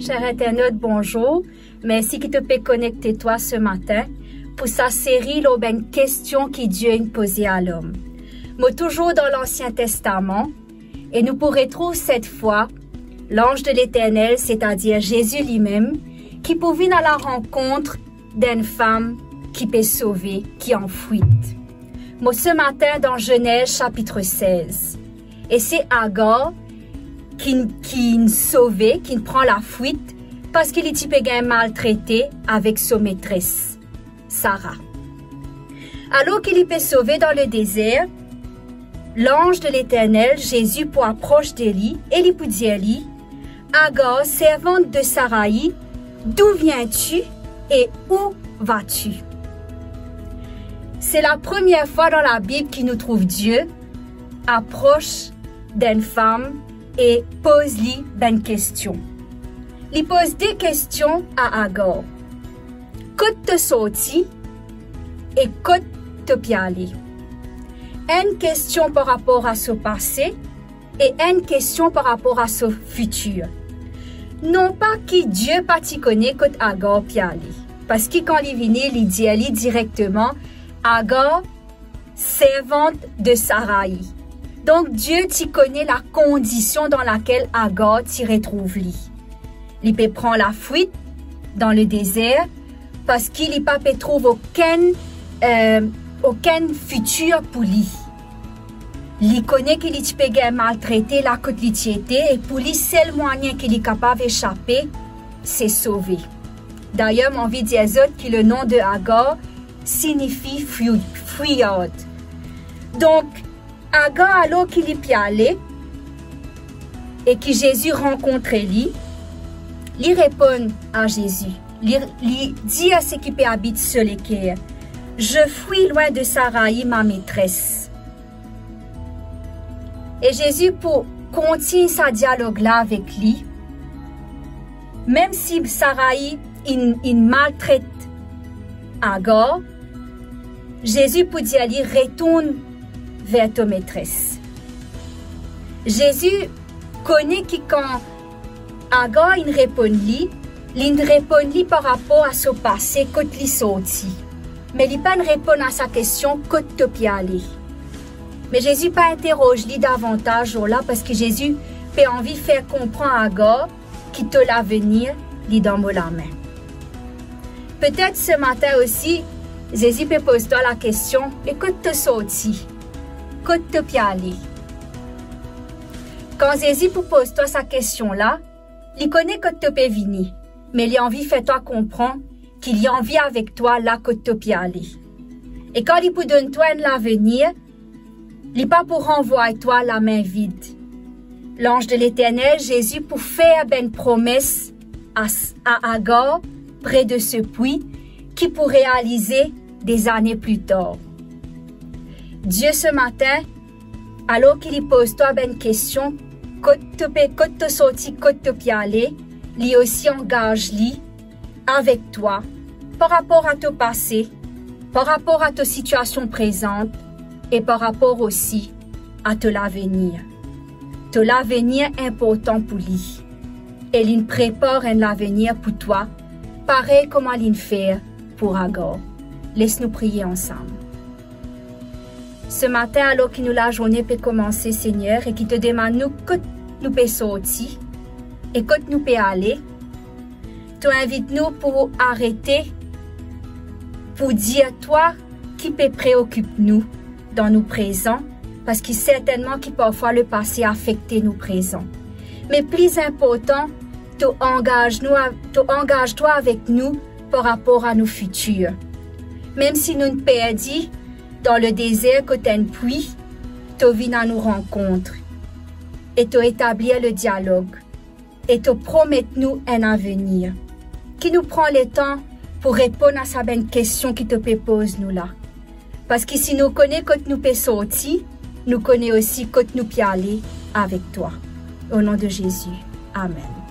Cher internaute, bonjour. Merci qui te peut connecter toi ce matin pour sa série l'aubaine question qui Dieu a posée à l'homme. Moi toujours dans l'Ancien Testament et nous pourrons trouver cette fois l'ange de l'Éternel, c'est-à-dire Jésus lui-même, qui pouvait à la rencontre d'une femme qui peut sauver, qui en fuite. Moi ce matin dans Genèse chapitre 16. Et c'est Agar qui sauvé, qui prend la fuite parce qu'il est bien maltraité avec sa maîtresse, Sarah. Alors qu'il est sauvé dans le désert, l'ange de l'Éternel, Jésus, pour approche de lui, et il peut dire lui, Agar, servante de Sarai, d'où viens-tu et où vas-tu? C'est la première fois dans la Bible qu'il nous trouve Dieu approche d'une femme et pose-lui une question. Il pose deux questions à Agar. Quand te sorti et quand te pialé? Une question par rapport à son passé et une question par rapport à son futur. Non pas que Dieu pas t'y connaît quand Agar pialé. Parce que quand il vient, il dit directement Agar, servante de Sarai. Donc Dieu t'y connaît la condition dans laquelle Agar t'y retrouve lui. Il peut prendre la fuite dans le désert parce qu'il n'y pas peut trouver aucun futur pour lui. Il connaît qu'il est maltraité la côte et pour lui seul moyen qu'il est capable d'échapper, c'est sauver. D'ailleurs, mon envie de dire que le nom de Agar signifie fuyard. Donc, Agar, alors qu'il est allé et que Jésus rencontre lui, il répond à Jésus. Il dit à ceux qui habitent sur les quais, je fuis loin de Sarai, ma maîtresse. Et Jésus, pour continuer sa dialogue là avec lui, même si Sarai il maltraite Agar, Jésus pour dire lui retourne vers ta maîtresse. Jésus connaît que quand Agar il répond lui par rapport à son passé quand il sorti. Mais il pas répond à sa question quand tu peux aller. Mais Jésus pas interroge lui davantage là parce que Jésus peut envie de faire comprendre à Agar qu'il te l'avenir lui dans la main. Peut-être ce matin aussi Jésus peut poser toi la question mais quand tu sorti? Quand tu peux aller? Quand Jésus pose toi sa question là, il connaît que tu peux venir, mais il a envie de faire toi comprendre qu'il y a envie avec toi là que tu peux aller. Et quand il peut donner toi l'avenir, il n'est pas pour renvoyer toi la main vide. L'ange de l'Éternel, Jésus, pour faire une promesse à Agar près de ce puits qui pourrait réaliser des années plus tard. Dieu ce matin, alors qu'il pose toi une question, quand tu sorti, quand tu peux aller, lui aussi engage lui avec toi par rapport à ton passé, par rapport à ta situation présente et par rapport aussi à ton avenir. Ton avenir important pour lui. Et il prépare un avenir pour toi, pareil comme il fait pour Agar. Laisse-nous prier ensemble. Ce matin, alors que la journée peut commencer, Seigneur, et qui te demande nous que nous peut sortir et que nous peut aller, tu invites nous pour arrêter, pour dire toi qui peut préoccuper nous dans nos présents, parce que certainement que parfois le passé a affecté nos présents. Mais plus important, tu engages-toi avec nous par rapport à nos futurs. Même si nous ne perdons dans le désert que tu as un puits, tu viens à nous rencontrer et tu établis le dialogue et tu promets nous un avenir qui nous prend le temps pour répondre à sa bonne question qui te pose nous là. Parce que si nous connaissons quand nous pouvons sortir, nous connaissons aussi quand nous pouvons aller avec toi. Au nom de Jésus. Amen.